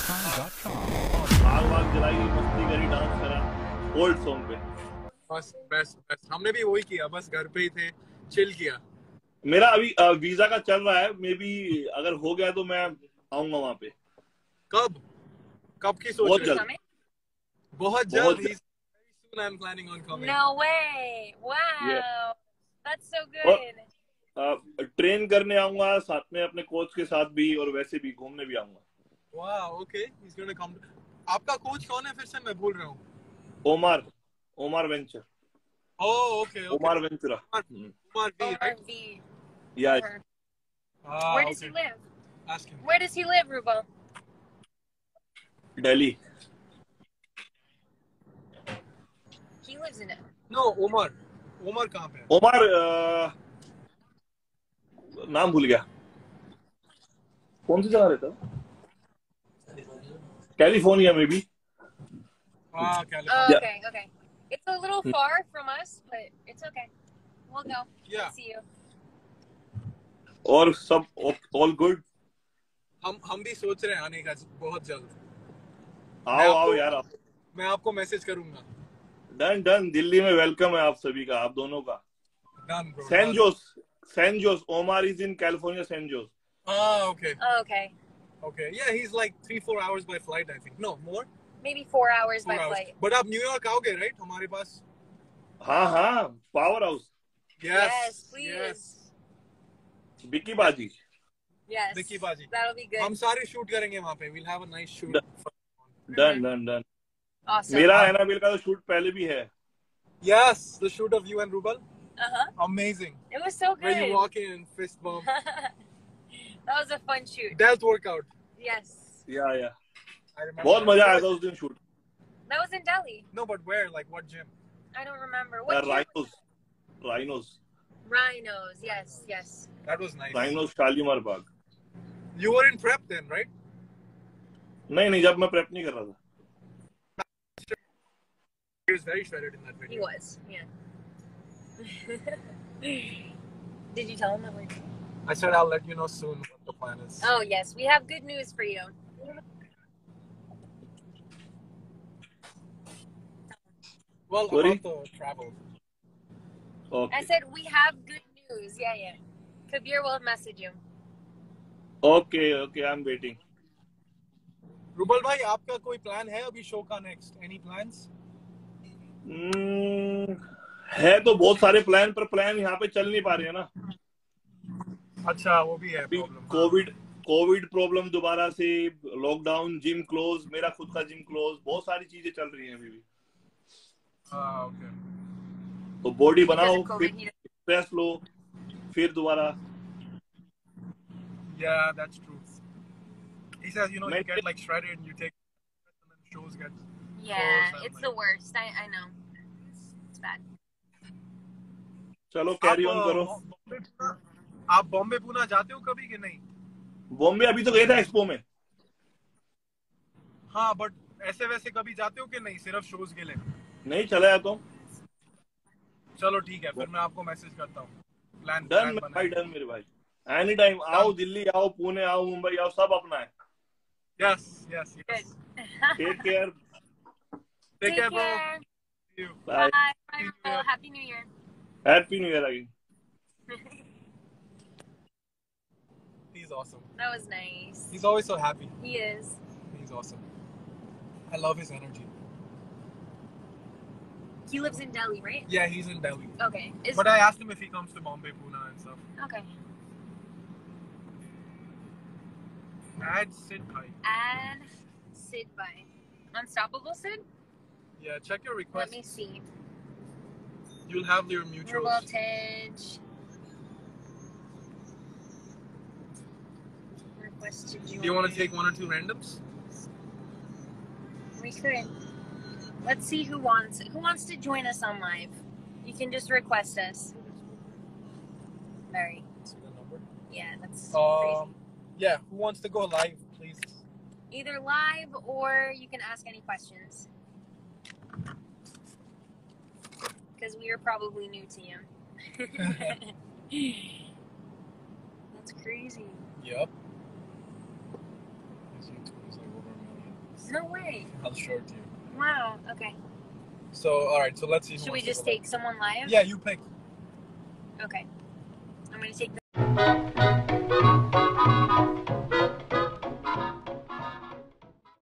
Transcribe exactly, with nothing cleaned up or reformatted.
Pakistan dot com. आग वाग जलाई, मस्ती करी, डांस करा ओल्ड सॉन्ग पे। बस बेस्ट बेस्ट हमने भी वही किया, बस घर पे ही थे, चिल किया। मेरा अभी अ, वीजा का चल रहा है, मे बी अगर हो गया तो मैं आऊंगा वहां पे। कब कब की सोच बहुत रहे हो? जल्द, बहुत बहुत जल्द। जल्द। He's very soon I'm planning on coming. No way. Wow. Yeah. That's so और good. अ, ट्रेन करने आऊंगा साथ में अपने कोच के साथ भी, और वैसे भी घूमने भी आऊंगा। Wow, okay. He's going to come. आपका कोच कौन है फिर से? मैं भूल रहा हूँ। Omar Omar Ventura Oh, okay, okay. Omar Ventura. Umar, हम्म, Umar V, Omar right? V. या Omar. Ah, Where does okay. he live? Ask him. Where does he live, Rubo? Delhi. He lives in it. No, Omar. Omar कहाँ पे है? OMR अ, नाम भूल गया, कौन सी जगह रहता है? कैलिफोर्निया में भी। Ah, Oh, California. okay, okay. It's a little far from us, but it's okay. We'll go. Yeah. We'll see you. और सब ऑल गुड। हम हम भी सोच रहे हैं आने का बहुत जल्द। मैं आओ आओ आपको यार आओ। मैं आपको मैसेज करूंगा। डन डन, दिल्ली में वेलकम है आप सभी का, आप दोनों का। Done, bro. San done. जोस, San Jose, Omar is in California, San Jose. Ah, okay. Oh, okay. Okay. Yeah, he's like three, four hours by flight, I think. No, more. Maybe four hours Four by hours. flight. But आप New York आओगे, right? हमारे पास. हाँ हाँ, power house, Yes. Yes, please. Yes. Vicky बाजी। Yes. Vicky Baji. That'll be good. हम सारे shoot करेंगे वहाँ पे. We'll have a nice shoot. Done done done. Awesome. मेरा एनाबिल का तो शूट पहले भी है। Yes, the shoot of you and Rubal. Uh-huh. Amazing. It was so Where good. you walk in and fist bump. That was a fun shoot. Death workout. Yes. या या I remember. बहुत मजा आया था उस दिन shoot. That was in Delhi. No, but where? Like what gym? I don't remember. What gym? Rhinos, Rhinos, Rhinos. Yes, yes. That was nice. Rhinos Shalimar Bagh. You were in prep then, right? नहीं नहीं, जब मैं prep नहीं कर रहा था। He was very shredded in that video. He was. Yeah. Did you tell him that we're... I said I'll let you know soon what the plan is. Oh, yes. We have good news for you. Well, Sorry? about the travel. Okay I said we have good news. Yeah, yeah. Kabir will message you. Okay okay, I am waiting. Rubal भाई, आपका कोई plan है अभी show का next? Any plans? है तो बहुत सारे प्लान, पर प्लान यहाँ पे चल नहीं पा रहे हैं ना। अच्छा, वो भी है अभी प्रॉब्लम। कोविड कोविड प्रॉब्लम दोबारा से, लॉकडाउन, जिम क्लोज, मेरा खुद का जिम क्लोज, बहुत सारी चीजें चल रही हैं अभी भी। हाँ, ओके। तो बॉडी बनाओ, Because of फिर COVID, he doesn't- स्ट्रेस लो, फिर दोबारा। Yeah, that's true. He says, you know, you मैं- get like shredded and you take and then shows get. Yeah, Close, it's I'm the like- worst. I, I know. It's, it's bad. चलो carry आप, on uh, करो। बॉम्बे पूना- आप बॉम्बे पूना जाते हो कभी कि नहीं? बॉम्बे अभी तो गए थे एक्सपो में। हाँ, बट ऐसे वैसे कभी जाते हो कि नहीं, सिर्फ शोज के लिए? नहीं चला जाता हूँ। चलो ठीक है, फिर मैं आपको मैसेज करता हूँ। प्लान डन मेरे भाई, डन मेरे भाई। एनी टाइम आओ, दिल्ली आओ, पुणे आओ, मुंबई आओ, सब अपना है। Yes yes Good. Yes. Take care, take care bro. care. Bye, Bye. Bye, New Rubo. Year. Happy New Year. Happy new year again. He's awesome. That was nice. He's always so happy. He is. He's awesome. I love his energy. He lives in Delhi, right? Yeah, he's in Delhi. Okay. Is But I asked him if he comes to Bombay, Pune and stuff. okay. Add Sid Bhai. Add Sid by Unstoppable Sid. Yeah, check your Let request. me see. You'll have your Rubo mutuals. Tej. Request to join. Do you want to take one or two randoms? We could. Let's see who wants who wants to join us on live. You can just request us. Very. See the number? Yeah, that's Um, yeah. Who wants to go live, please? crazy. Either live or you can ask any questions. Because we are probably new to you. That's crazy. Yep. His YouTube is like over a million. No way. I'll show it to you. Wow. Okay. So, all right. So let's see. who Should we wants to just go take someone live? live. Yeah, you pick. Okay. I'm gonna take the.